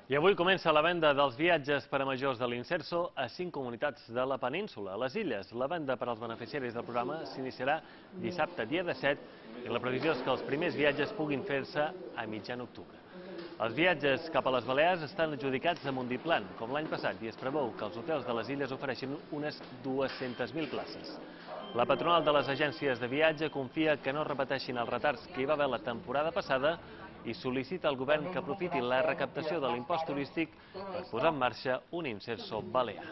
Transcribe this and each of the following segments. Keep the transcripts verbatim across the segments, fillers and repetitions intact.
I avui comença la venda dels viatges per a majors de l'Inserso a cinc comunitats de la península. A les Illes, la venda per als beneficiaris del programa s'iniciarà dissabte, dia disset, i la previsió és que els primers viatges puguin fer-se a mitjan octubre. Els viatges cap a les Balears estan adjudicats a Mundiplan, com l'any passat, i es preveu que els hotels de les Illes ofereixin unes dues-centes mil places. La patronal de les agències de viatge confia que no repeteixin els retards que hi va haver la temporada passada i sol·licita al govern que aprofiti la recaptació de l'impost turístic per posar en marxa un Inserso balear.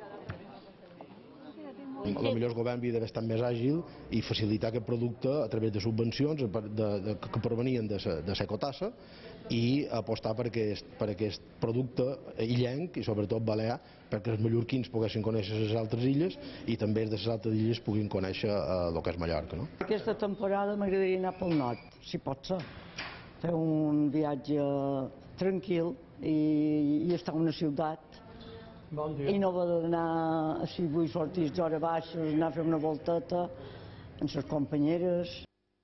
Potser el govern havia d'haver estat més àgil i facilitar aquest producte a través de subvencions que provenien de l'ecotassa i apostar per aquest producte illenc i sobretot balear perquè els mallorquins poguessin conèixer les altres illes i també els de les altres illes puguin conèixer el que és Mallorca. Aquesta temporada m'agradaria anar pel nord, si pot ser. Fer un viatge tranquil i estar en una ciutat. I no haver d'anar, si vull sortir d'hora baixa, anar a fer una volteta amb les companyeres.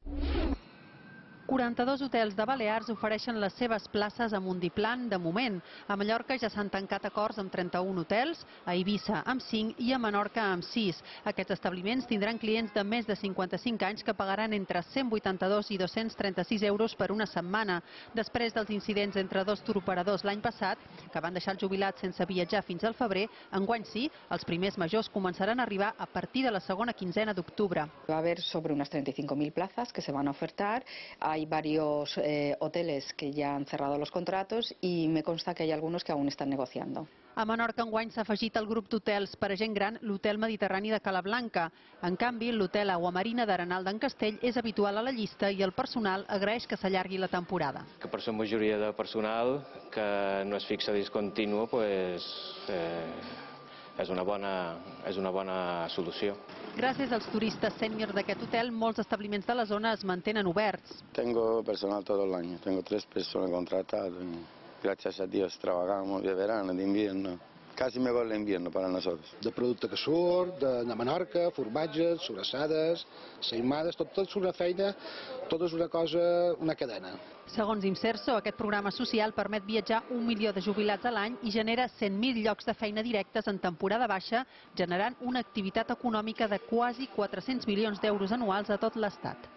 quaranta-dos hotels de Balears ofereixen les seves places a Mundiplan de moment. A Mallorca ja s'han tancat acords amb trenta-un hotels, a Eivissa amb cinc i a Menorca amb sis. Aquests establiments tindran clients de més de cinquanta-cinc anys que pagaran entre cent vuitanta-dos i dos-cents trenta-sis euros per una setmana. Després dels incidents entre dos turoperadors l'any passat, que van deixar els jubilats sense viatjar fins al febrer, enguany sí, els primers majors començaran a arribar a partir de la segona quinzena d'octubre. Va a haber sobre unas treinta y cinco mil plazas que se van a ofertar. Hay varios eh, hoteles que ya han cerrado los contratos y me consta que hay algunos que aún están negociando. A Menorca enguany s'ha afegit al grup d'hotels per a gent gran l'Hotel Mediterrani de Calablanca. En canvi, l'Hotel Aguamarina d'Arenal d'en Castell és habitual a la llista i el personal agraeix que s'allargui la temporada. Que per la majoria de personal que no és fixa discontinu, pues, eh, és una bona, és una bona solució. Gràcies als turistes sènior d'aquest hotel, molts establiments de la zona es mantenen oberts. Tengo personal todo el año, tengo tres personas contratadas. Gracias a Dios trabajamos de verano, de invierno. Casi mejor el invierno para nosotros. De producte que surt, de Menorca, formatges, sobrassades, saimades, tot, tot és una feina, tot és una cosa, una cadena. Segons Inserso, aquest programa social permet viatjar un milió de jubilats a l'any i genera cent mil llocs de feina directes en temporada baixa, generant una activitat econòmica de quasi quatre-cents milions d'euros anuals a tot l'Estat.